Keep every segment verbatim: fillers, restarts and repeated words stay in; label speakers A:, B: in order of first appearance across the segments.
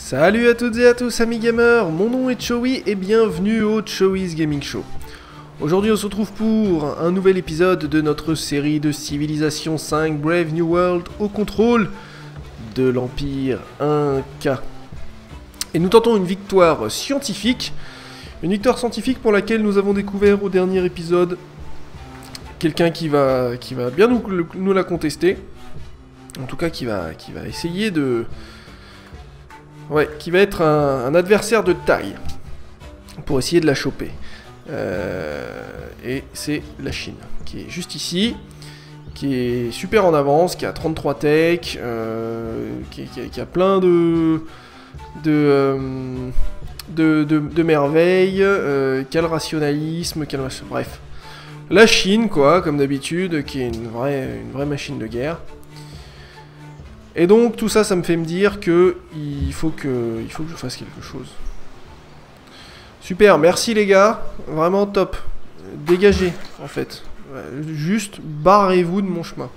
A: Salut à toutes et à tous amis gamers, mon nom est Chowi et bienvenue au Chowi's Gaming Show. Aujourd'hui on se retrouve pour un nouvel épisode de notre série de Civilization cinq Brave New World au contrôle de l'Empire Inca. Et nous tentons une victoire scientifique, une victoire scientifique pour laquelle nous avons découvert au dernier épisode quelqu'un qui va, qui va bien nous, nous la contester, en tout cas qui va, qui va essayer de... Ouais, qui va être un, un adversaire de taille pour essayer de la choper. Euh, et c'est la Chine, qui est juste ici, qui est super en avance, qui a trente-trois tech, euh, qui, qui, qui a plein de de, euh, de, de, de merveilles, euh, qui a le rationalisme, qui a le... bref. La Chine, quoi, comme d'habitude, qui est une vraie, une vraie machine de guerre. Et donc tout ça, ça me fait me dire que il faut que, il faut que je fasse quelque chose. Super, merci les gars, vraiment top. Dégagez, en fait. Juste barrez-vous de mon chemin.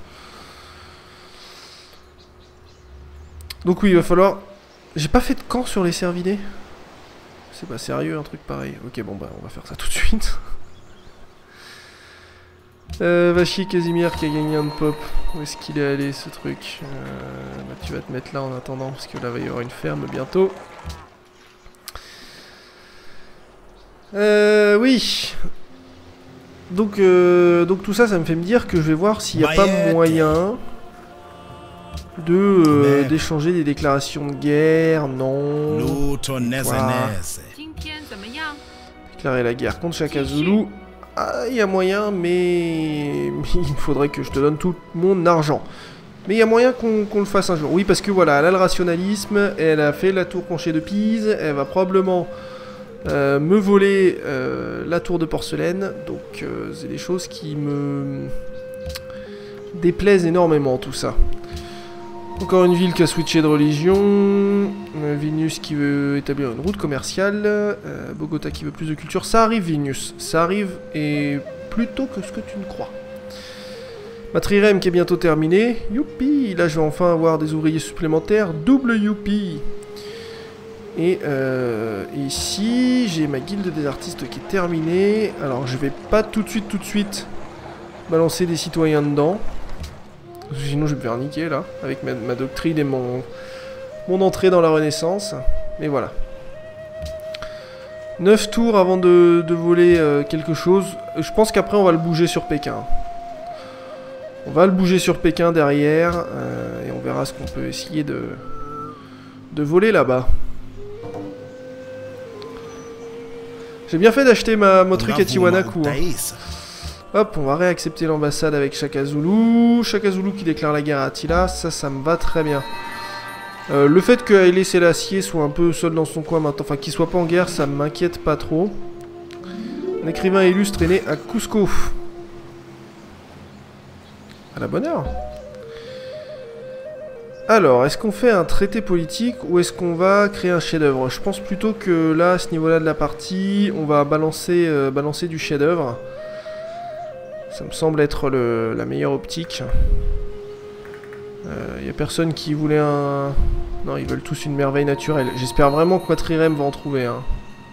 A: Donc oui, il va falloir... J'ai pas fait de camp sur les cervidés. C'est pas sérieux un truc pareil. Ok, bon bah on va faire ça tout de suite. Euh, va chier Casimir qui a gagné un pop. Où est-ce qu'il est allé ce truc? euh, bah, Tu vas te mettre là en attendant parce que là il va y avoir une ferme bientôt. Euh, oui. Donc, euh, donc tout ça, ça me fait me dire que je vais voir s'il n'y a pas moyen de euh, d'échanger des déclarations de guerre. Non. Voilà. Déclarer la guerre contre Shaka Zulu. Ah, il y a moyen, mais... mais il faudrait que je te donne tout mon argent. Mais il y a moyen qu'on qu'on le fasse un jour. Oui, parce que voilà, elle a le rationalisme, elle a fait la tour penchée de Pise, elle va probablement euh, me voler euh, la tour de porcelaine. Donc, euh, c'est des choses qui me déplaisent énormément, tout ça. Encore une ville qui a switché de religion. Euh, Vilnius qui veut établir une route commerciale. Euh, Bogota qui veut plus de culture. Ça arrive, Vilnius. Ça arrive, et plus tôt que ce que tu ne crois. Matrirem qui est bientôt terminé. Youpi! Là, je vais enfin avoir des ouvriers supplémentaires. Double youpi! Et euh, ici, j'ai ma guilde des artistes qui est terminée. Alors, je vais pas tout de suite, tout de suite balancer des citoyens dedans. Sinon je vais me faire niquer là, avec ma, ma doctrine et mon, mon entrée dans la Renaissance. Mais voilà. neuf tours avant de, de voler euh, quelque chose. Je pense qu'après on va le bouger sur Pékin. On va le bouger sur Pékin derrière. Euh, et on verra ce qu'on peut essayer de, de voler là-bas. J'ai bien fait d'acheter ma, mon truc à Tiwanaku. Hein. Hop, on va réaccepter l'ambassade avec Shaka Zulu. Shaka Zulu qui déclare la guerre à Attila, ça, ça me va très bien. Euh, le fait que Haile Selassie soit un peu seul dans son coin maintenant, enfin qu'il soit pas en guerre, ça m'inquiète pas trop. Un écrivain illustre est né à Cusco. À la bonne heure. Alors, est-ce qu'on fait un traité politique ou est-ce qu'on va créer un chef-d'œuvre? Je pense plutôt que là, à ce niveau-là de la partie, on va balancer, euh, balancer du chef-d'œuvre. Ça me semble être le, la meilleure optique. Il euh, n'y a personne qui voulait un... Non, ils veulent tous une merveille naturelle. J'espère vraiment que Matrirem va en trouver un.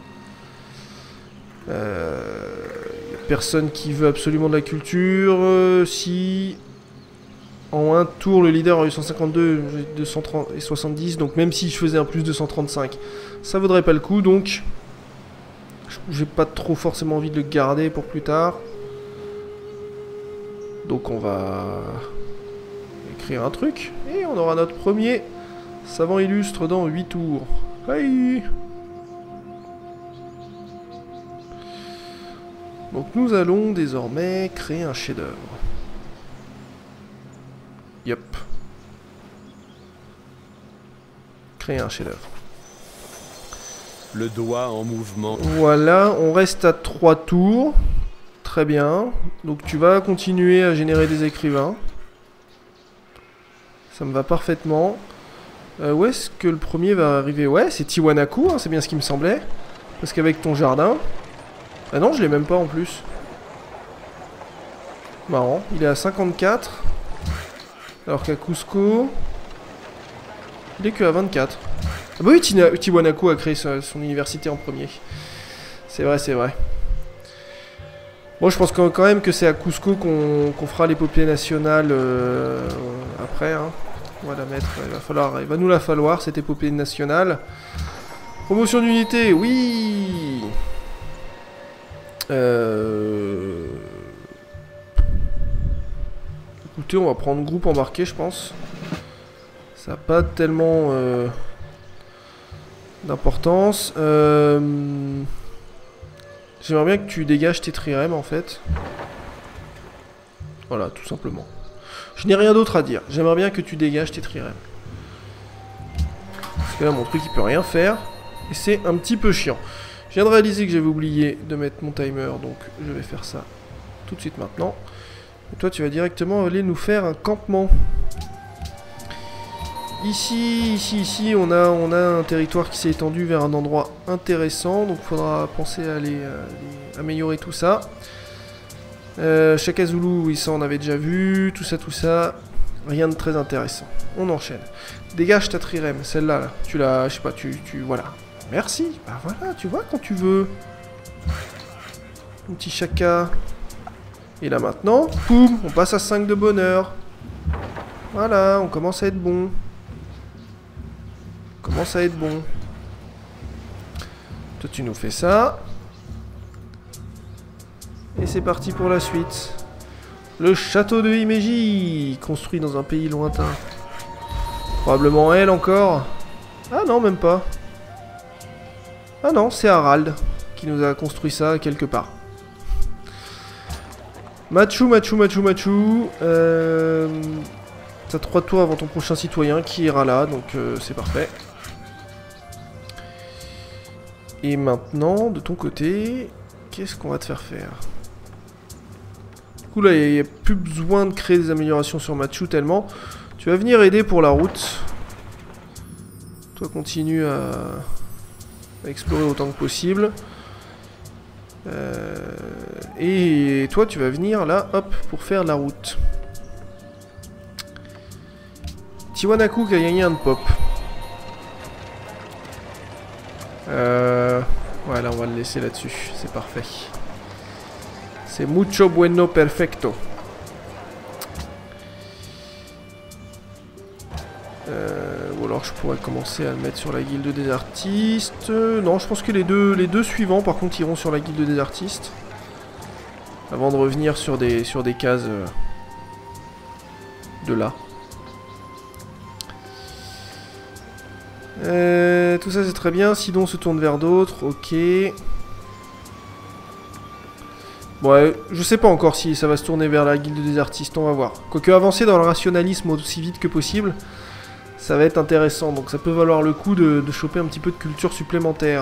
A: Il euh, n'y a personne qui veut absolument de la culture. Euh, si... En un tour, le leader a eu cent cinquante-deux, deux cent trente et soixante-dix. Donc même si je faisais un plus de cent trente-cinq, ça vaudrait pas le coup. Donc, j'ai pas trop forcément envie de le garder pour plus tard. Donc on va écrire un truc, et on aura notre premier savant illustre dans huit tours. Hey. Donc nous allons désormais créer un chef-d'œuvre. Yep. Créer un chef-d'œuvre.
B: Le doigt en mouvement.
A: Voilà, on reste à trois tours. Très bien. Donc tu vas continuer à générer des écrivains. Ça me va parfaitement. Euh, où est-ce que le premier va arriver? Ouais, c'est Tiwanaku, hein, c'est bien ce qui me semblait. Parce qu'avec ton jardin... Ah non, je l'ai même pas en plus. Marrant. Il est à cinquante-quatre. Alors qu'à Cusco... Il est que à vingt-quatre. Ah bah oui, Tina, Tiwanaku a créé sa, son université en premier. C'est vrai, c'est vrai. Bon, je pense quand même que c'est à Cusco qu'on qu'on fera l'épopée nationale euh, après. Hein. On va la mettre, il va, falloir, il va nous la falloir, cette épopée nationale. Promotion d'unité, oui. Euh... Écoutez, on va prendre groupe embarqué, je pense. Ça n'a pas tellement euh, d'importance. Euh... J'aimerais bien que tu dégages tes trirèmes, en fait. Voilà, tout simplement. Je n'ai rien d'autre à dire. J'aimerais bien que tu dégages tes trirèmes. Parce que là, mon truc, il peut rien faire. Et c'est un petit peu chiant. Je viens de réaliser que j'avais oublié de mettre mon timer, donc je vais faire ça tout de suite maintenant. Et toi, tu vas directement aller nous faire un campement. Ici, ici, ici, on a, on a un territoire qui s'est étendu vers un endroit intéressant, donc il faudra penser à aller, à aller améliorer tout ça. Euh, Shaka Zulu, oui, ça on avait déjà vu, tout ça, tout ça, rien de très intéressant. On enchaîne. Dégage ta trirème, celle-là, là. Tu la, je sais pas, tu, tu, voilà. Merci, bah voilà, tu vois quand tu veux. Un petit Shaka. Et là maintenant, poum, on passe à cinq de bonheur. Voilà, on commence à être bon. On commence à être bon. Toi tu nous fais ça. Et c'est parti pour la suite. Le château de Himeji, construit dans un pays lointain. Probablement elle encore. Ah non, même pas. Ah non, c'est Harald qui nous a construit ça quelque part. Machu, Machu, Machu, Machu. Euh... T'as trois tours avant ton prochain citoyen qui ira là, donc euh, c'est parfait. Et maintenant, de ton côté, qu'est-ce qu'on va te faire faire? Du coup là, il n'y a, a plus besoin de créer des améliorations sur Machu tellement. Tu vas venir aider pour la route. Toi, continue à, à explorer autant que possible. Euh, et toi, tu vas venir là, hop, pour faire la route. Tiwanaku qui a gagné un de pop. Euh, voilà, on va le laisser là-dessus. C'est parfait. C'est mucho bueno perfecto. Euh, ou alors je pourrais commencer à le mettre sur la guilde des artistes. Euh, non, je pense que les deux, les deux suivants, par contre, iront sur la guilde des artistes. Avant de revenir sur des, sur des cases euh, de là. Euh, tout ça c'est très bien. Sidon se tourne vers d'autres. Ok. Ouais, je sais pas encore si ça va se tourner vers la guilde des artistes. On va voir. Quoique avancer dans le rationalisme aussi vite que possible, ça va être intéressant. Donc ça peut valoir le coup de, de choper un petit peu de culture supplémentaire.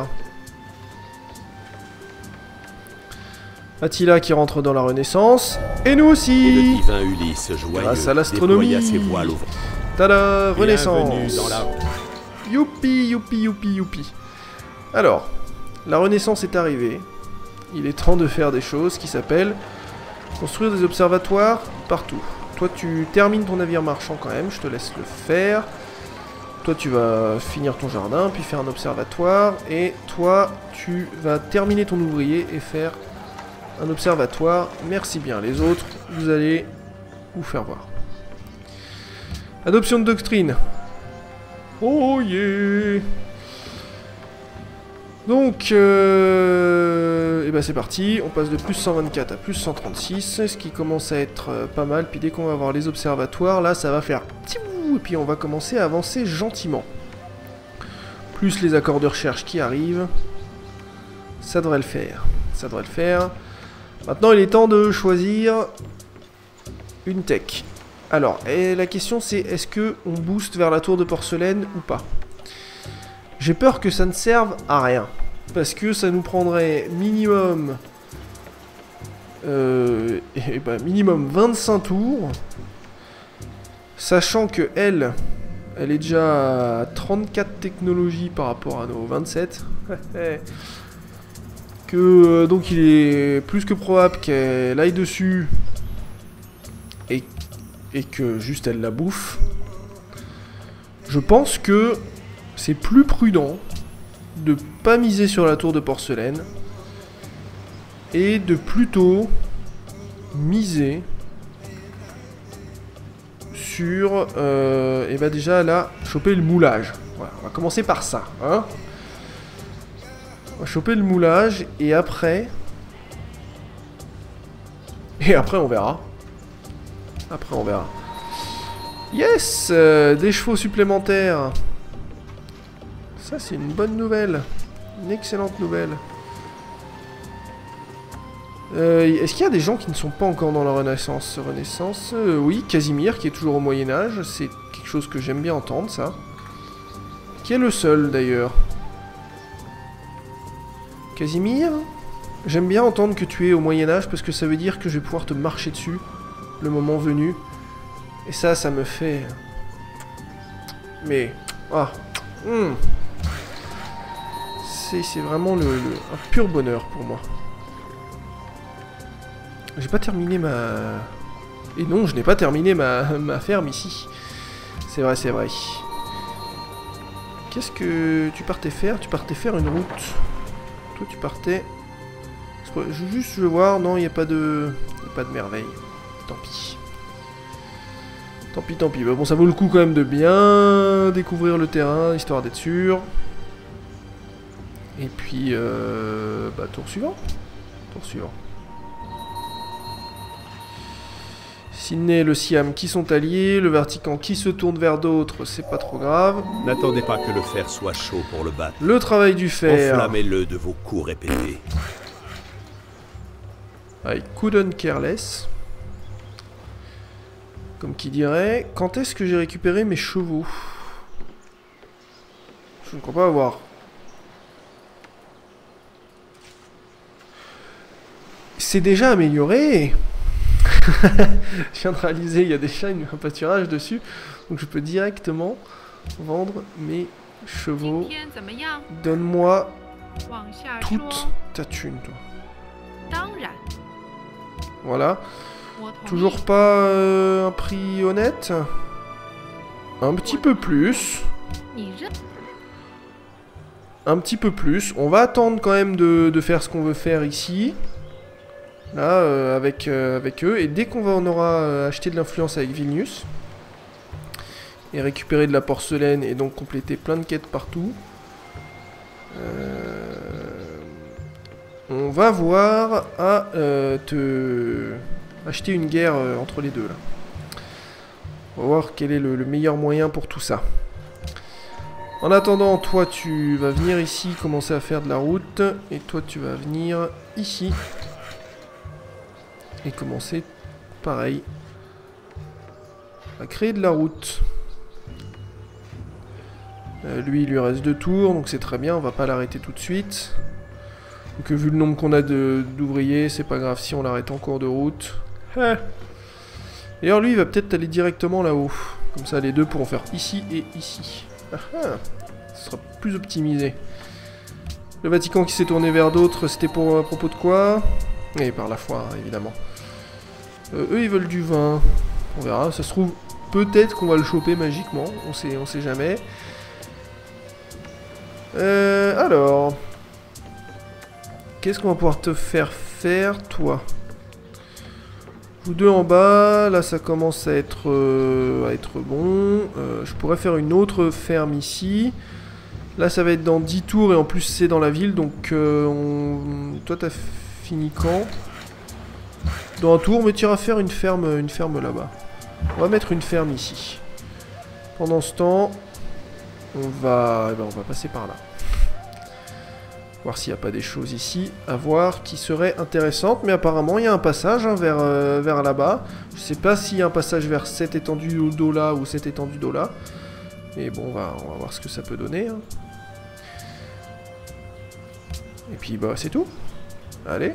A: Attila qui rentre dans la Renaissance. Et nous aussi.
B: Et le divin Ulysse joyeux
A: grâce à l'astronomie. Tada, Renaissance.
B: Dans la...
A: Youpi, youpi, youpi, youpi. Alors, la Renaissance est arrivée. Il est temps de faire des choses qui s'appellent construire des observatoires partout. Toi, tu termines ton navire marchand quand même, je te laisse le faire. Toi, tu vas finir ton jardin, puis faire un observatoire. Et toi, tu vas terminer ton ouvrier et faire un observatoire. Merci bien. Les autres, vous allez vous faire voir. Adoption de doctrine. Oh yeah. Donc, euh, et ben c'est parti, on passe de plus cent vingt-quatre à plus cent trente-six, ce qui commence à être euh, pas mal, puis dès qu'on va avoir les observatoires, là ça va faire petit bout, et puis on va commencer à avancer gentiment. Plus les accords de recherche qui arrivent, ça devrait le faire, ça devrait le faire. Maintenant il est temps de choisir une tech. Alors, et la question c'est, est-ce que on booste vers la tour de porcelaine ou pas? J'ai peur que ça ne serve à rien. Parce que ça nous prendrait minimum... Euh, et bah, minimum vingt-cinq tours. Sachant que elle, elle est déjà à trente-quatre technologies par rapport à nos vingt-sept. que euh, donc il est plus que probable qu'elle aille dessus. Et, et que juste elle la bouffe. Je pense que... c'est plus prudent de pas miser sur la tour de porcelaine et de plutôt miser sur, euh, et bah déjà là, choper le moulage. Voilà, on va commencer par ça, hein. On va choper le moulage et après, et après on verra. Après on verra. Yes, euh, des chevaux supplémentaires. Ça c'est une bonne nouvelle, une excellente nouvelle. Euh, Est-ce qu'il y a des gens qui ne sont pas encore dans la Renaissance Renaissance, euh, oui, Casimir qui est toujours au Moyen-Âge, c'est quelque chose que j'aime bien entendre, ça. Qui est le seul, d'ailleurs. Casimir, j'aime bien entendre que tu es au Moyen-Âge, parce que ça veut dire que je vais pouvoir te marcher dessus, le moment venu. Et ça, ça me fait... Mais... Ah mm. C'est vraiment le, le, un pur bonheur pour moi. J'ai pas terminé ma... Et non, je n'ai pas terminé ma, ma ferme ici. C'est vrai, c'est vrai. Qu'est-ce que tu partais faire? Tu partais faire une route. Toi, tu partais... Juste, je veux voir. Non, il n'y a pas de... Il n'y a pas de merveille. Tant pis. Tant pis, tant pis. Bah, bon, ça vaut le coup quand même de bien découvrir le terrain, histoire d'être sûr. Et puis... Euh... Bah, tour suivant. Tour suivant. Sydney et le Siam qui sont alliés, le Vatican qui se tourne vers d'autres, c'est pas trop grave.
B: N'attendez pas que le fer soit chaud pour le battre.
A: Le travail du fer.
B: Enflammez-le de vos coups répétés.
A: I couldn't care less. Comme qui dirait, quand est-ce que j'ai récupéré mes chevaux? Je ne crois pas avoir. C'est déjà amélioré. Je viens de réaliser, il y a déjà une, un pâturage dessus, donc je peux directement vendre mes chevaux. Donne-moi toute ta thune, toi. Voilà. Toujours pas euh, un prix honnête? Un petit peu plus. Un petit peu plus. On va attendre quand même de, de faire ce qu'on veut faire ici. Là, euh, avec, euh, avec eux. Et dès qu'on va, on aura euh, acheté de l'influence avec Vilnius, et récupéré de la porcelaine, et donc complété plein de quêtes partout, euh, on va voir à euh, te acheter une guerre euh, entre les deux. Là. On va voir quel est le, le meilleur moyen pour tout ça. En attendant, toi, tu vas venir ici, commencer à faire de la route, et toi, tu vas venir ici. Et commencer, pareil, à créer de la route. Euh, lui, il lui reste deux tours, donc c'est très bien, on va pas l'arrêter tout de suite. Donc vu le nombre qu'on a d'ouvriers, c'est pas grave si on l'arrête en cours de route. Ah. D'ailleurs, lui, il va peut-être aller directement là-haut. Comme ça, les deux pourront faire ici et ici. Ah ah. Ce sera plus optimisé. Le Vatican qui s'est tourné vers d'autres, c'était pour à propos de quoi? Et par la foi, évidemment. Euh, eux, ils veulent du vin. On verra. Ça se trouve, peut-être qu'on va le choper magiquement. On sait, on sait jamais. Euh, alors. Qu'est-ce qu'on va pouvoir te faire faire, toi? Vous deux en bas. Là, ça commence à être, euh, à être bon. Euh, je pourrais faire une autre ferme ici. Là, ça va être dans dix tours. Et en plus, c'est dans la ville. Donc, euh, on... toi, t'as fini quand? Dans un tour, mais tu iras faire une ferme, une ferme là-bas. On va mettre une ferme ici. Pendant ce temps, on va, eh ben, on va passer par là. Voir s'il n'y a pas des choses ici à voir qui seraient intéressantes. Mais apparemment, il y a un passage hein, vers, euh, vers là-bas. Je sais pas s'il y a un passage vers cette étendue d'eau là ou cette étendue d'eau là. Mais bon, on va, on va voir ce que ça peut donner. Hein. Et puis, bah, c'est tout. Allez.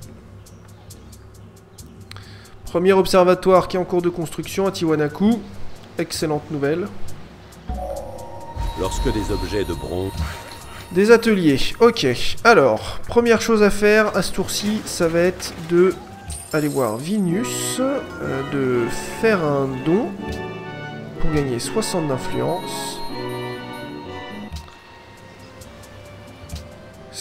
A: Premier observatoire qui est en cours de construction à Tiwanaku. Excellente nouvelle.
B: Lorsque des objets de bronze...
A: Des ateliers. Ok. Alors, première chose à faire à ce tour-ci, ça va être de aller voir Vilnius, euh, de faire un don pour gagner soixante d'influence.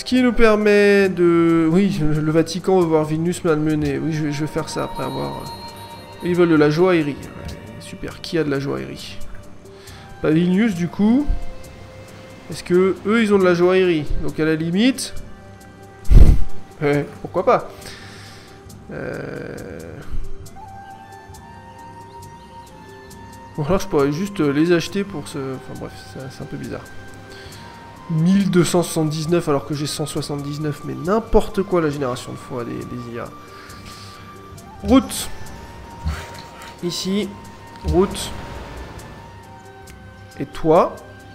A: qui nous permet de... Oui, le Vatican veut voir Vilnius malmené. Oui, je vais, je vais faire ça après avoir... Ils veulent de la joaillerie. Ouais, super, qui a de la joaillerie? Pas Vilnius du coup. Est-ce que eux ils ont de la joaillerie? Donc à la limite... Ouais, pourquoi pas. Euh... Ou alors je pourrais juste les acheter pour ce... Enfin bref, c'est un peu bizarre. mille deux cent soixante-dix-neuf alors que j'ai cent soixante-dix-neuf, mais n'importe quoi la génération de fois des, des I A. Route. Ici. Route. Et toi.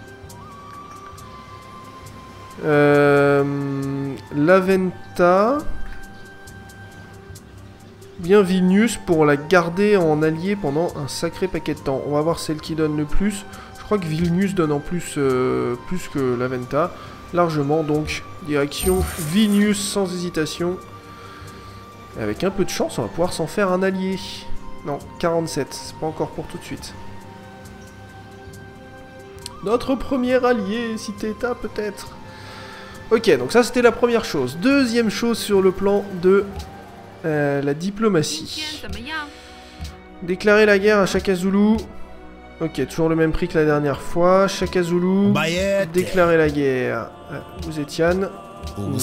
A: Euh, Laventa. Bien Vilnius pour la garder en allié pendant un sacré paquet de temps. On va voir celle qui donne le plus. Je crois que Vilnius donne en plus, euh, plus que Laventa. Largement, donc, direction Vilnius sans hésitation. Et avec un peu de chance, on va pouvoir s'en faire un allié. Non, quarante-sept, c'est pas encore pour tout de suite. Notre premier allié, cité-état peut-être. Ok, donc ça c'était la première chose. Deuxième chose sur le plan de euh, la diplomatie. Déclarer la guerre à Shaka Zulu. Ok, toujours le même prix que la dernière fois. Shaka Zulu. Déclarer la guerre. Euh, vous êtes Yann. Non.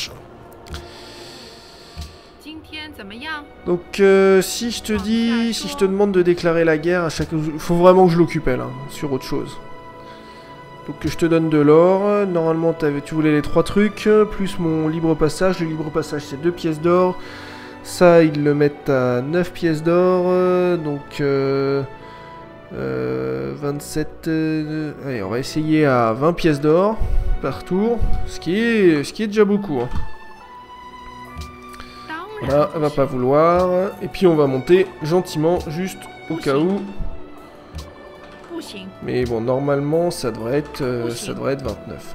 A: Donc euh, si je te dis, si je te demande de déclarer la guerre à Shaka Zulu, faut vraiment que je l'occupe elle, hein, sur autre chose. Donc que je te donne de l'or. Normalement tu voulais les trois trucs, plus mon libre passage. Le libre passage c'est deux pièces d'or. Ça ils le mettent à neuf pièces d'or. Donc euh, euh, vingt-sept... Euh, allez, on va essayer à vingt pièces d'or par tour. Ce qui est, ce qui est déjà beaucoup. Hein. Là, elle va pas vouloir. Et puis on va monter gentiment, juste au cas où. Mais bon, normalement, ça devrait être, euh, ça devrait être vingt-neuf.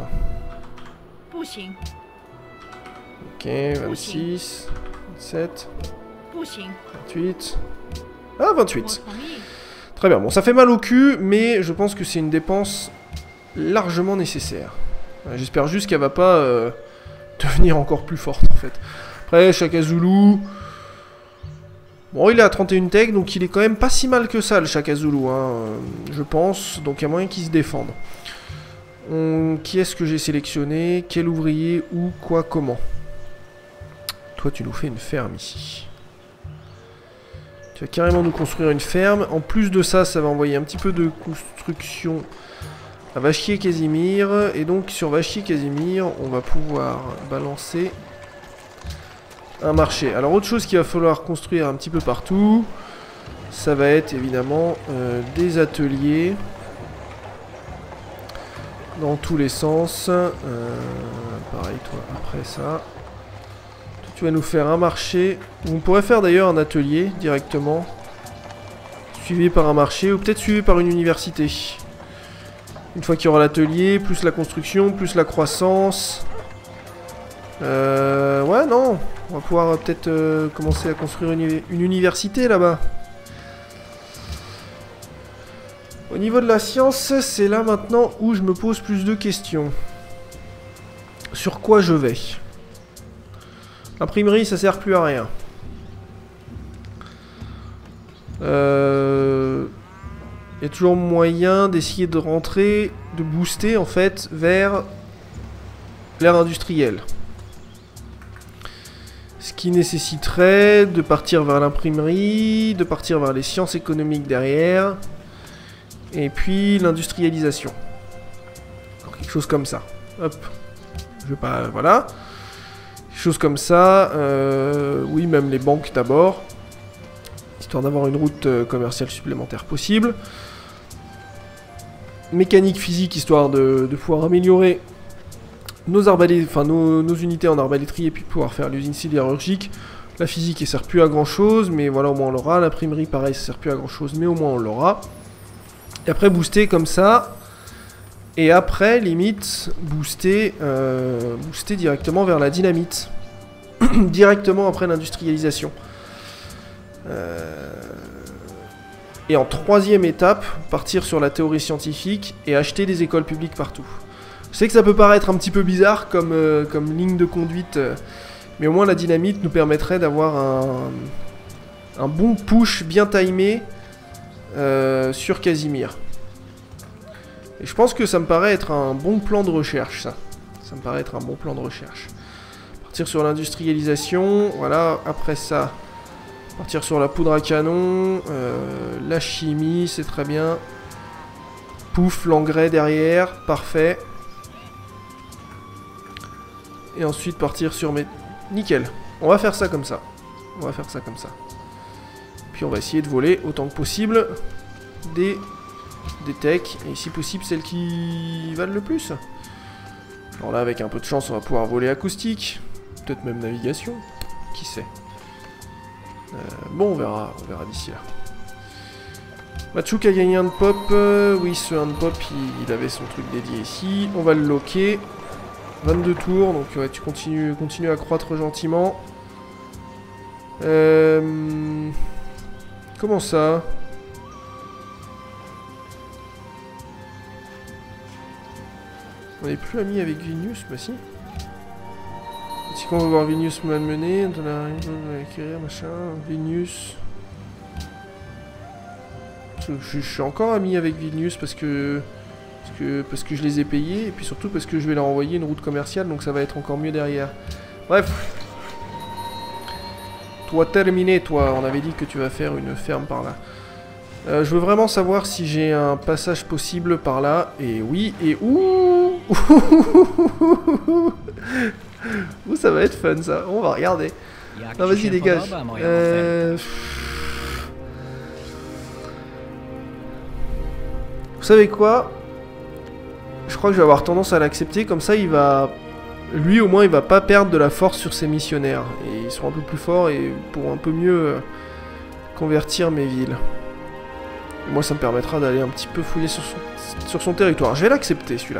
A: Ok, vingt-six, vingt-sept, vingt-huit... Ah, vingt-huit. Très bien, bon, ça fait mal au cul, mais je pense que c'est une dépense largement nécessaire. J'espère juste qu'elle va pas euh, devenir encore plus forte, en fait. Après, Shaka Zulu... Bon, il est à trente et un tech, donc il est quand même pas si mal que ça, le Shaka Zulu, hein, je pense. Donc il y a moyen qu'il se défende. On... Qui est-ce que j'ai sélectionné? Quel ouvrier? Où? Quoi? Comment? Toi, tu nous fais une ferme ici. Tu vas carrément nous construire une ferme. En plus de ça, ça va envoyer un petit peu de construction à Vachier-Casimir. Et donc, sur Vachier-Casimir, on va pouvoir balancer... un marché. Alors autre chose qu'il va falloir construire un petit peu partout, ça va être évidemment euh, des ateliers dans tous les sens. Euh, pareil toi après ça. Tu vas nous faire un marché. On pourrait faire d'ailleurs un atelier directement, suivi par un marché ou peut-être suivi par une université. Une fois qu'il y aura l'atelier, plus la construction, plus la croissance. Euh, ouais non. On va pouvoir euh, peut-être euh, commencer à construire une, une université là-bas. Au niveau de la science, c'est là maintenant où je me pose plus de questions. Sur quoi je vais? L'imprimerie, ça sert plus à rien. Euh... Il y a toujours moyen d'essayer de rentrer, de booster en fait vers l'ère industrielle. Ce qui nécessiterait de partir vers l'imprimerie, de partir vers les sciences économiques derrière, et puis l'industrialisation. Quelque chose comme ça. Hop. Je vais pas... Voilà. Quelque chose comme ça. Euh, oui, même les banques d'abord. Histoire d'avoir une route euh, commerciale supplémentaire possible. Mécanique physique, histoire de, de pouvoir améliorer... Nos, enfin, nos, nos unités en arbalétrie et puis pouvoir faire l'usine sidérurgique. La physique elle sert plus à grand chose, mais voilà, au moins on l'aura. L'imprimerie pareil, ça sert plus à grand chose, mais au moins on l'aura. Et après booster comme ça. Et après, limite, booster, euh, booster directement vers la dynamite. Directement après l'industrialisation. Euh... Et en troisième étape, partir sur la théorie scientifique et acheter des écoles publiques partout. Je sais que ça peut paraître un petit peu bizarre comme, euh, comme ligne de conduite, euh, mais au moins la dynamite nous permettrait d'avoir un, un bon push bien timé euh, sur Casimir. Et je pense que ça me paraît être un bon plan de recherche, ça. Ça me paraît être un bon plan de recherche. Partir sur l'industrialisation, voilà, après ça, partir sur la poudre à canon, euh, la chimie, c'est très bien. Pouf, l'engrais derrière, parfait. Et ensuite partir sur mes... Nickel. On va faire ça comme ça. On va faire ça comme ça. Puis on va essayer de voler autant que possible des, des techs. Et si possible, celles qui valent le plus. Alors là, avec un peu de chance, on va pouvoir voler acoustique. Peut-être même navigation. Qui sait. Euh, bon, on verra, on verra d'ici là. Machouk a gagné un de pop. Euh, oui, ce un de pop, il, il avait son truc dédié ici. On va le loquer. vingt-deux tours, donc ouais, tu continues, continues à croître gentiment. Euh... Comment ça? On n'est plus amis avec Vinius? Bah si. Si qu'on va voir Vinius malmené, on a écrire, machin, Vinius. Je, je, je suis encore ami avec Vinius parce que... Parce que, parce que je les ai payés, et puis surtout parce que je vais leur envoyer une route commerciale, donc ça va être encore mieux derrière. Bref. Toi, terminé, toi. On avait dit que tu vas faire une ferme par là. Euh, je veux vraiment savoir si j'ai un passage possible par là. Et oui, et ouh. Ouh, ça va être fun, ça. On va regarder. Non, vas-y, dégage. Euh... Vous savez quoi? Je crois que je vais avoir tendance à l'accepter, comme ça il va... Lui au moins il va pas perdre de la force sur ses missionnaires. Et ils seront un peu plus forts et pour un peu mieux euh, convertir mes villes. Et moi ça me permettra d'aller un petit peu fouiller sur son, sur son territoire. Je vais l'accepter celui-là.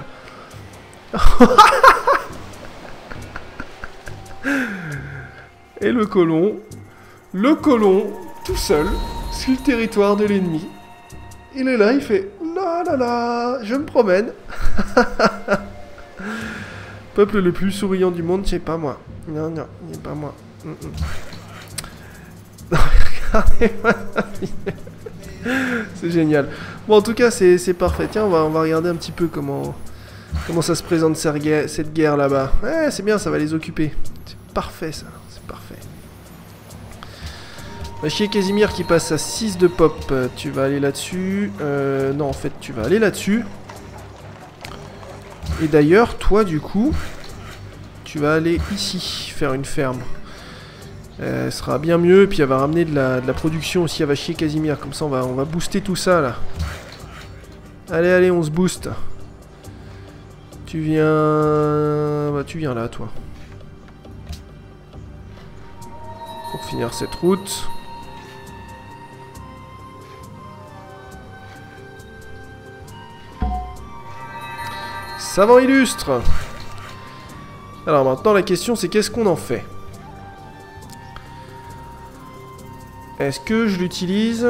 A: Et le colon, le colon, tout seul, sur le territoire de l'ennemi. Il est là, il fait... Là là là, je me promène. Peuple le plus souriant du monde, c'est pas moi. Non, non, c'est pas moi. Mm -mm. Regardez-moi. C'est génial. Bon, en tout cas, c'est parfait. Tiens, on va, on va regarder un petit peu comment, comment ça se présente cette guerre, cette guerre là-bas. Ouais, c'est bien, ça va les occuper. C'est parfait, ça. C'est parfait. Va chier Casimir qui passe à six de pop. Tu vas aller là-dessus. Euh, non, en fait, tu vas aller là-dessus. Et d'ailleurs, toi, du coup, tu vas aller ici, faire une ferme. Euh, ce sera bien mieux. Et puis, elle va ramener de la, de la production aussi. Elle va chier Casimir. Comme ça, on va, on va booster tout ça, là. Allez, allez, on se booste. Tu viens... Bah, tu viens là, toi. Pour finir cette route. Savant illustre. Alors maintenant la question c'est qu'est-ce qu'on en fait? Est-ce que je l'utilise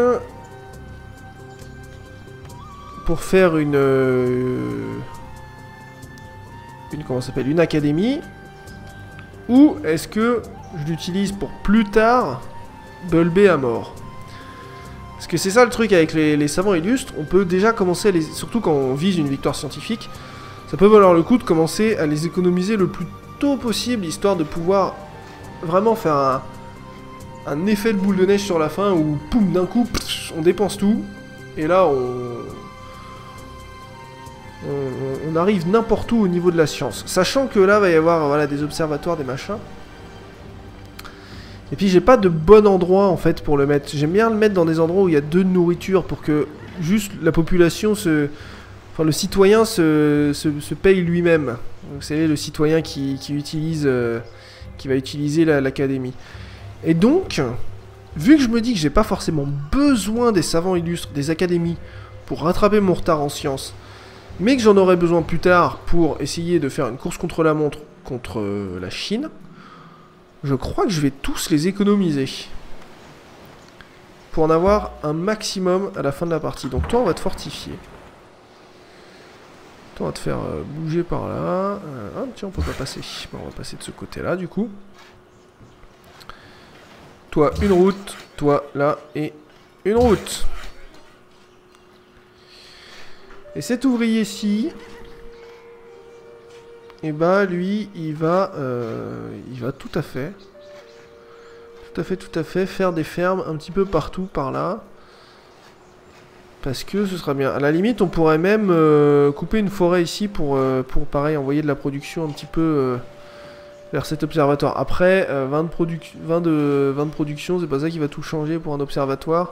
A: pour faire une... Euh, une comment ça s'appelle? Une académie? Ou est-ce que je l'utilise pour plus tard bulber à mort? Parce que c'est ça le truc avec les, les savants illustres, on peut déjà commencer à les... Surtout quand on vise une victoire scientifique, ça peut valoir le coup de commencer à les économiser le plus tôt possible, histoire de pouvoir vraiment faire un, un effet de boule de neige sur la fin, où poum, d'un coup, pff, on dépense tout, et là on... On, on arrive n'importe où au niveau de la science. Sachant que là, va y avoir voilà, des observatoires, des machins. Et puis j'ai pas de bon endroit en fait pour le mettre. J'aime bien le mettre dans des endroits où il y a deux nourritures pour que juste la population se... Enfin le citoyen se, se, se paye lui-même. Vous savez, le citoyen qui, qui utilise... Euh, qui va utiliser l'académie. Et donc, vu que je me dis que j'ai pas forcément besoin des savants illustres, des académies, pour rattraper mon retard en sciences, mais que j'en aurai besoin plus tard pour essayer de faire une course contre la montre contre euh, la Chine, je crois que je vais tous les économiser. Pour en avoir un maximum à la fin de la partie. Donc toi, on va te fortifier. On va te faire euh, bouger par là. Euh, ah tiens, on peut pas passer. Bon, on va passer de ce côté-là du coup. Toi, une route. Toi, là, et une route. Et cet ouvrier-ci... Et bah lui, il va... Euh, il va tout à fait... Tout à fait, tout à fait, faire des fermes un petit peu partout par là. Parce que ce sera bien. À la limite, on pourrait même euh, couper une forêt ici pour, euh, pour, pareil, envoyer de la production un petit peu euh, vers cet observatoire. Après, euh, vingt, de vingt, de, vingt de production, c'est pas ça qui va tout changer pour un observatoire.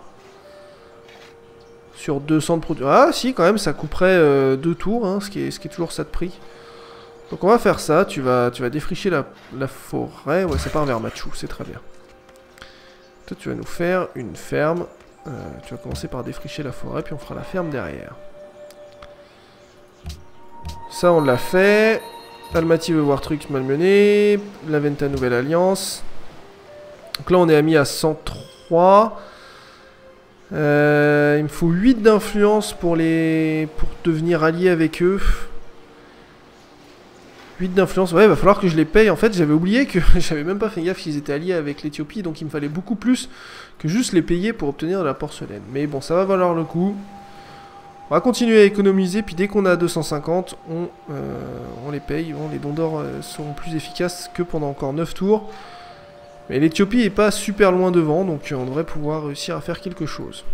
A: Sur deux cents de production. Ah si, quand même, ça couperait euh, deux tours, hein, ce, qui est, ce qui est toujours ça de prix. Donc on va faire ça, tu vas, tu vas défricher la, la forêt. Ouais, ça part vers Machu, c'est très bien. Toi, tu vas nous faire une ferme. Euh, tu vas commencer par défricher la forêt, puis on fera la ferme derrière. Ça, on l'a fait. Almaty veut voir Trux malmené. La Venta Nouvelle Alliance. Donc là, on est amis à cent trois. Euh, il me faut huit d'influence pour les pour devenir allié avec eux. huit d'influence, ouais, il va falloir que je les paye. En fait, j'avais oublié que j'avais même pas fait gaffe qu'ils étaient alliés avec l'Éthiopie, donc il me fallait beaucoup plus que juste les payer pour obtenir de la porcelaine. Mais bon, ça va valoir le coup. On va continuer à économiser, puis dès qu'on a deux cent cinquante, on, euh, on les paye. Bon, les dons d'or euh, seront plus efficaces que pendant encore neuf tours. Mais l'Éthiopie est pas super loin devant, donc on devrait pouvoir réussir à faire quelque chose.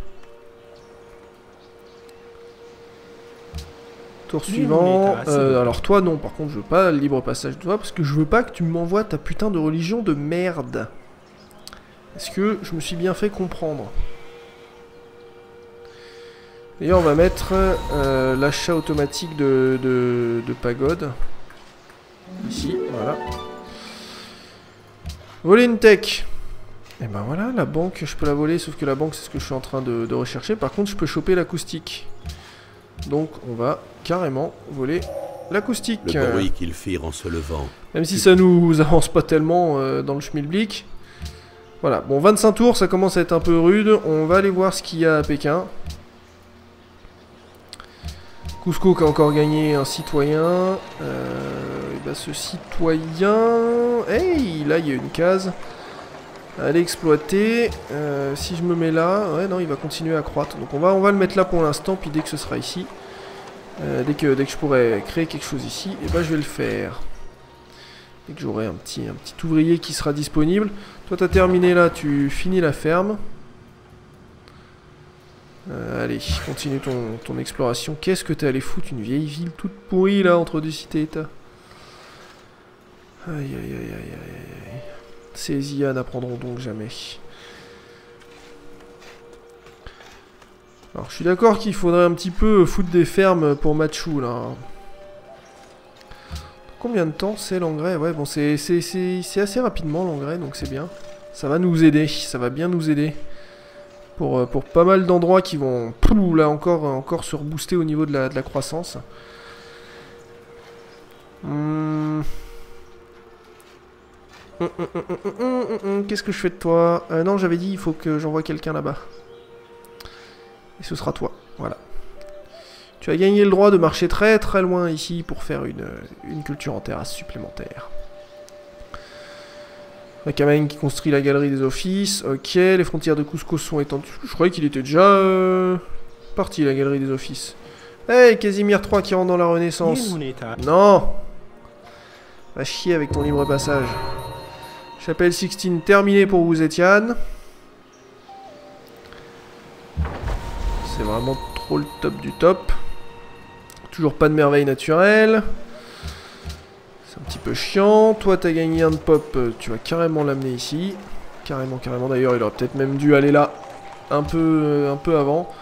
A: Tour suivant. Euh, alors toi non, par contre je veux pas le libre passage de toi parce que je veux pas que tu m'envoies ta putain de religion de merde. Est-ce que je me suis bien fait comprendre? D'ailleurs on va mettre euh, l'achat automatique de, de, de pagode. Ici, voilà. Voler une tech. Et ben voilà, la banque je peux la voler, sauf que la banque c'est ce que je suis en train de, de rechercher. Par contre je peux choper l'acoustique. Donc on va carrément voler l'acoustique.
B: Le bruit qu'ils firent en se levant.
A: Même si ça nous avance pas tellement euh, dans le schmilblick. Voilà, bon vingt-cinq tours, ça commence à être un peu rude. On va aller voir ce qu'il y a à Pékin. Cusco qui a encore gagné un citoyen. Euh, et bah ce citoyen... Hey, là il y a une case. Allez exploiter. Euh, si je me mets là, ouais non, il va continuer à croître. Donc on va, on va le mettre là pour l'instant, puis dès que ce sera ici, euh, dès que dès que je pourrai créer quelque chose ici, et ben je vais le faire. Dès que j'aurai un petit un petit ouvrier qui sera disponible. Toi t'as terminé là, tu finis la ferme. Euh, allez, continue ton ton exploration. Qu'est-ce que t'es allé foutre une vieille ville toute pourrie là entre deux cités-états. Aïe aïe aïe aïe aïe aïe. Ces I A n'apprendront donc jamais. Alors je suis d'accord qu'il faudrait un petit peu foutre des fermes pour Machu là. Combien de temps c'est l'engrais? Ouais bon c'est assez rapidement l'engrais donc c'est bien. Ça va nous aider, ça va bien nous aider. Pour, pour pas mal d'endroits qui vont pouf, là encore, encore se rebooster au niveau de la, de la croissance. Hum... Hum, hum, hum, hum, hum, hum, hum. Qu'est-ce que je fais de toi? euh, Non, j'avais dit il faut que j'envoie quelqu'un là-bas. Et ce sera toi, voilà. Tu as gagné le droit de marcher très très loin ici pour faire une, une culture en terrasse supplémentaire. Makamane qui construit la galerie des offices. Ok, les frontières de Cusco sont étendues. Je croyais qu'il était déjà euh, parti la galerie des offices. Hey, Casimir trois qui rentre dans la Renaissance. Non. Va chier avec ton libre passage. Chapelle Sixtine terminée pour vous, Etienne. C'est vraiment trop le top du top. Toujours pas de merveille naturelle. C'est un petit peu chiant. Toi, t'as gagné un de pop. Tu vas carrément l'amener ici. Carrément, carrément. D'ailleurs, il aurait peut-être même dû aller là un peu, un peu avant.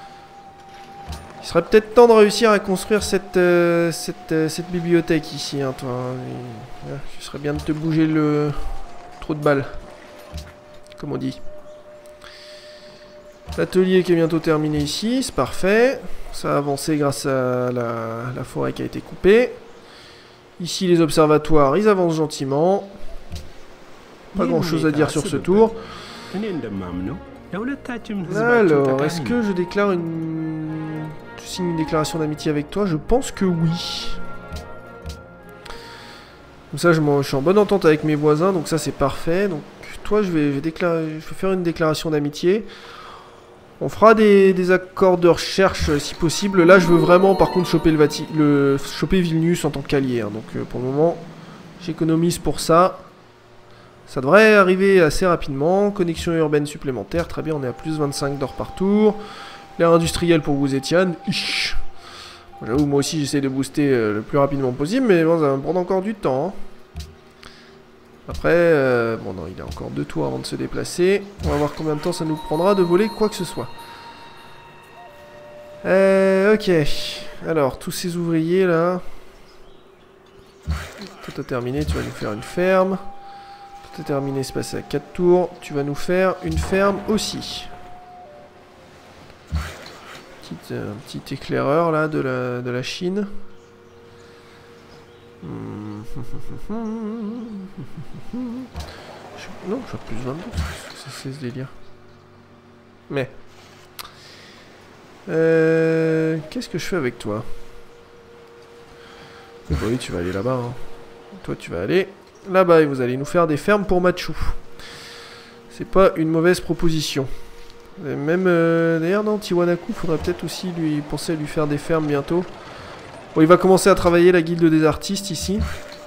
A: Il serait peut-être temps de réussir à construire cette, euh, cette, euh, cette bibliothèque ici, hein, toi. Et, euh, ce serait bien de te bouger le... Trop de balles. Comme on dit. L'atelier qui est bientôt terminé ici, c'est parfait. Ça a avancé grâce à la, la forêt qui a été coupée. Ici, les observatoires, ils avancent gentiment. Pas grand chose à dire sur ce tour. Alors, est-ce que je déclare une... Tu signes une déclaration d'amitié avec toi? Je pense que oui. Comme ça, je, je suis en bonne entente avec mes voisins, donc ça c'est parfait. Donc toi, je vais, je vais, déclarer, je vais faire une déclaration d'amitié. On fera des, des accords de recherche euh, si possible. Là, je veux vraiment, par contre, choper, le, Vati le, choper Vilnius en tant qu'allié. Hein. Donc euh, pour le moment, j'économise pour ça. Ça devrait arriver assez rapidement. Connexion urbaine supplémentaire. Très bien, on est à plus vingt-cinq d'or par tour. L'air industriel pour vous, Etienne. J'avoue, moi aussi, j'essaie de booster euh, le plus rapidement possible. Mais bon, ça va me prendre encore du temps. Hein. Après, euh, bon non, il a encore deux tours avant de se déplacer. On va voir combien de temps ça nous prendra de voler quoi que ce soit. Euh, ok. Alors, tous ces ouvriers là. Tout a terminé, tu vas nous faire une ferme. Tout a terminé, c'est passé à quatre tours. Tu vas nous faire une ferme aussi. Petite, euh, un petit éclaireur là de la, de la Chine. Hmm. Je... Non, je suis à plus vingt-deux. C'est ce délire. Mais. Euh... Qu'est-ce que je fais avec toi? bah Oui, tu vas aller là-bas. Hein. Toi, tu vas aller là-bas et vous allez nous faire des fermes pour Machu. C'est pas une mauvaise proposition. Et même, euh... d'ailleurs, non, Tiwanaku, faudrait peut-être aussi lui penser à lui faire des fermes bientôt. Bon, il va commencer à travailler la guilde des artistes ici.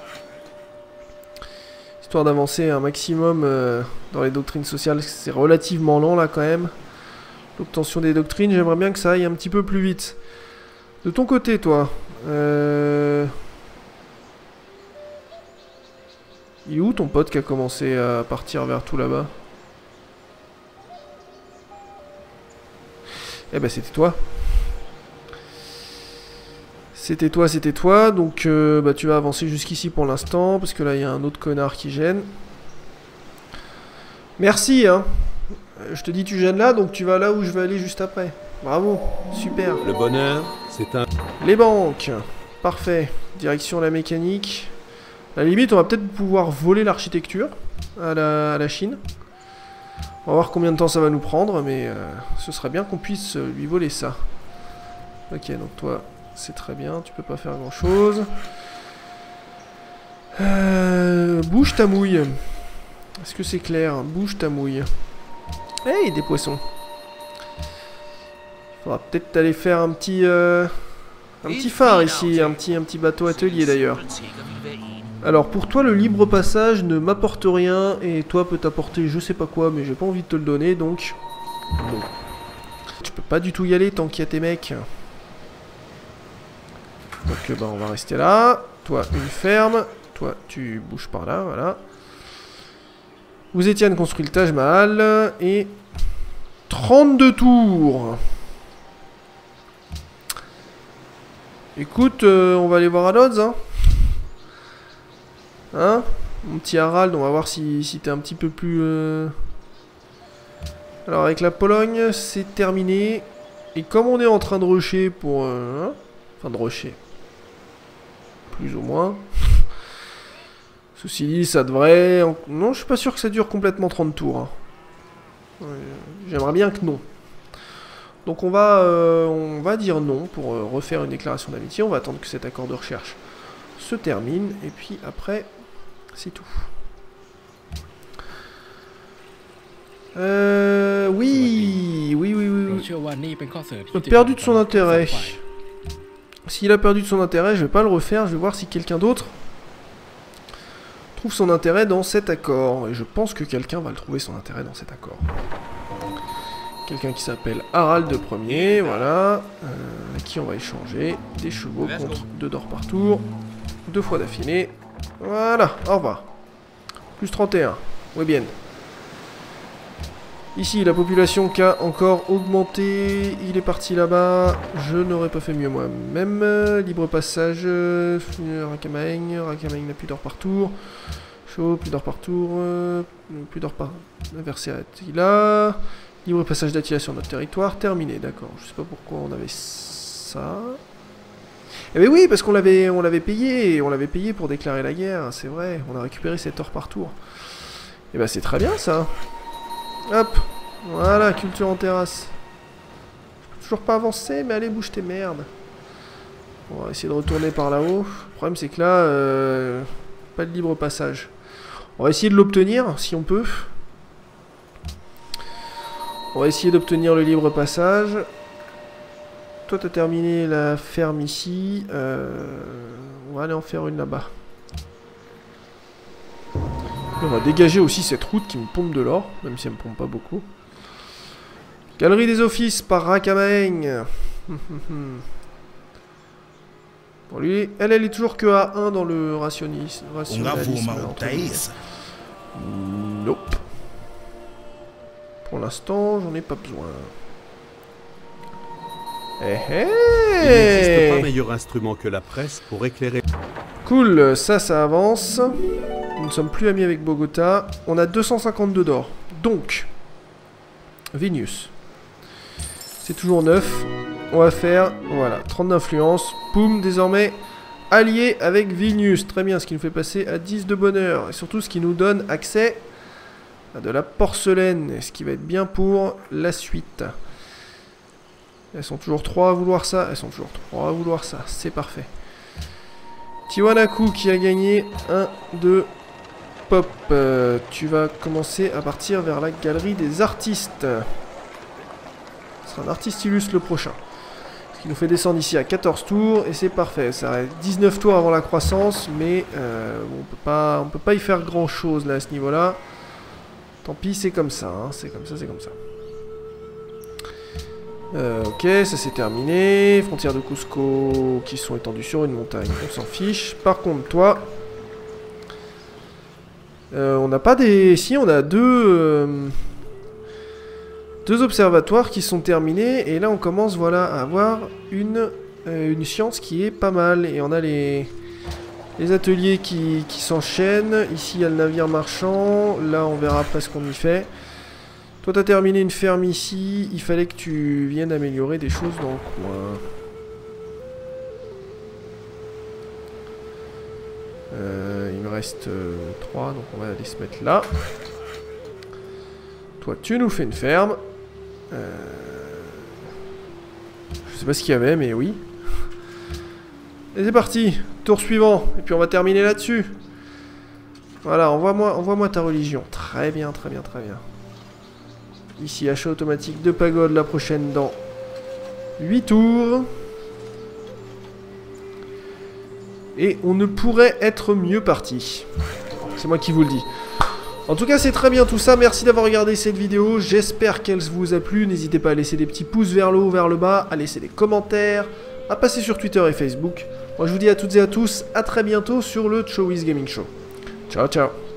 A: Histoire d'avancer un maximum euh, dans les doctrines sociales. C'est relativement lent là quand même. L'obtention des doctrines, j'aimerais bien que ça aille un petit peu plus vite. De ton côté, toi. Euh... Il est où ton pote qui a commencé à partir vers tout là-bas? Eh ben c'était toi. C'était toi, c'était toi, donc euh, bah, tu vas avancer jusqu'ici pour l'instant, parce que là il y a un autre connard qui gêne. Merci, hein. Je te dis tu gênes là, donc tu vas là où je vais aller juste après. Bravo, super.
B: Le bonheur, c'est un...
A: Les banques, parfait. Direction la mécanique. À la limite, on va peut-être pouvoir voler l'architecture à la, à la Chine. On va voir combien de temps ça va nous prendre, mais euh, ce serait bien qu'on puisse euh, lui voler ça. Ok, donc toi... C'est très bien, tu peux pas faire grand chose. Euh, bouge ta mouille. Est-ce que c'est clair? Bouge ta mouille. Hey, des poissons. Il faudra peut-être aller faire un petit... Euh, un petit phare ici, un petit, un petit bateau atelier d'ailleurs. Alors pour toi le libre passage ne m'apporte rien et toi peut t'apporter je sais pas quoi mais j'ai pas envie de te le donner donc... Bon. Tu peux pas du tout y aller tant qu'il y a tes mecs. Donc bah, on va rester là. Toi, une ferme. Toi, tu bouges par là, voilà. Vous Etienne construit le Taj Mahal. Et... trente-deux tours. Écoute, euh, on va aller voir à Lodz, hein. Hein? Mon petit Harald, on va voir si, si t'es un petit peu plus... Euh... Alors avec la Pologne, c'est terminé. Et comme on est en train de rusher pour... Euh, hein? Enfin de rusher. Plus ou moins. Ceci dit, ça devrait... Non, je suis pas sûr que ça dure complètement trente tours. Hein. Euh, J'aimerais bien que non. Donc on va, euh, on va dire non pour euh, refaire une déclaration d'amitié. On va attendre que cet accord de recherche se termine. Et puis après, c'est tout. Euh... Oui, oui, oui, oui. oui. Perdu de son intérêt. S'il a perdu de son intérêt, je vais pas le refaire. Je vais voir si quelqu'un d'autre trouve son intérêt dans cet accord. Et je pense que quelqu'un va le trouver son intérêt dans cet accord. Quelqu'un qui s'appelle Harald de Premier, voilà. Euh, avec qui on va échanger des chevaux contre deux d'or par tour. Deux fois d'affilée. Voilà, au revoir. Plus trente et un. Oui, bien. Ici, la population qui a encore augmenté. Il est parti là-bas. Je n'aurais pas fait mieux moi-même. Libre passage. Euh, Rakamaeng. Rakamaeng n'a plus d'or par tour. Chaud, plus d'or par tour. Euh, plus d'or par... Versé à Attila. Libre passage d'Attila sur notre territoire. Terminé, d'accord. Je sais pas pourquoi on avait ça. Eh bien oui, parce qu'on l'avait on l'avait payé. On l'avait payé pour déclarer la guerre. C'est vrai. On a récupéré cet or par tour. Eh ben c'est très bien ça. Hop, Voilà, culture en terrasse. Je peux toujours pas avancer, mais allez, bouge tes merdes. On va essayer de retourner par là-haut. Le problème, c'est que là, euh, pas de libre passage. On va essayer de l'obtenir, si on peut. On va essayer d'obtenir le libre passage. Toi, t'as terminé la ferme ici. Euh, on va aller en faire une là-bas. On va dégager aussi cette route qui me pompe de l'or, même si elle me pompe pas beaucoup. Galerie des offices par Rakamaeng. Bon, lui, elle, elle est toujours que à un dans le rationnisme. rationalisme. Nope. Pour l'instant, j'en ai pas besoin. Eh eh.
B: Il n'existe pas meilleur instrument que la presse pour éclairer.
A: Cool, ça, ça avance. Nous ne sommes plus amis avec Bogota. On a deux cent cinquante-deux d'or. Donc, Vénus. C'est toujours neuf. On va faire, voilà, trente d'influence. Poum, désormais, allié avec Vilnius. Très bien, ce qui nous fait passer à dix de bonheur. Et surtout, ce qui nous donne accès à de la porcelaine. Ce qui va être bien pour la suite. Elles sont toujours trois à vouloir ça. Elles sont toujours trois à vouloir ça. C'est parfait. Tiwanaku qui a gagné un, deux, pop. Euh, tu vas commencer à partir vers la galerie des artistes. Ce sera un artiste illustre le prochain. Ce qui nous fait descendre ici à quatorze tours. Et c'est parfait. Ça reste dix-neuf tours avant la croissance. Mais euh, on peut pas, on peut pas y faire grand chose là à ce niveau-là. Tant pis, c'est comme ça. Hein. C'est comme ça, c'est comme ça. Euh, ok, ça c'est terminé. Frontières de Cusco qui sont étendues sur une montagne, on s'en fiche. Par contre, toi, euh, on n'a pas des... Si, on a deux... Euh, deux observatoires qui sont terminés. Et là, on commence, voilà, à avoir une, euh, une science qui est pas mal. Et on a les, les ateliers qui, qui s'enchaînent. Ici, il y a le navire marchand. Là, on verra après ce qu'on y fait. Toi, t'as terminé une ferme ici. Il fallait que tu viennes améliorer des choses dans le coin. Euh, il me reste euh, trois, donc on va aller se mettre là. Toi, tu nous fais une ferme. Euh... Je sais pas ce qu'il y avait, mais oui. Et c'est parti. Tour suivant. Et puis on va terminer là-dessus. Voilà, envoie-moi envoie-moi ta religion. Très bien, très bien, très bien. Ici, achat automatique de pagode, la prochaine dans huit tours. Et on ne pourrait être mieux parti. C'est moi qui vous le dis. En tout cas, c'est très bien tout ça. Merci d'avoir regardé cette vidéo. J'espère qu'elle vous a plu. N'hésitez pas à laisser des petits pouces vers le haut, vers le bas, à laisser des commentaires, à passer sur Twitter et Facebook. Moi, je vous dis à toutes et à tous, à très bientôt sur le Chowies Gaming Show. Ciao, ciao.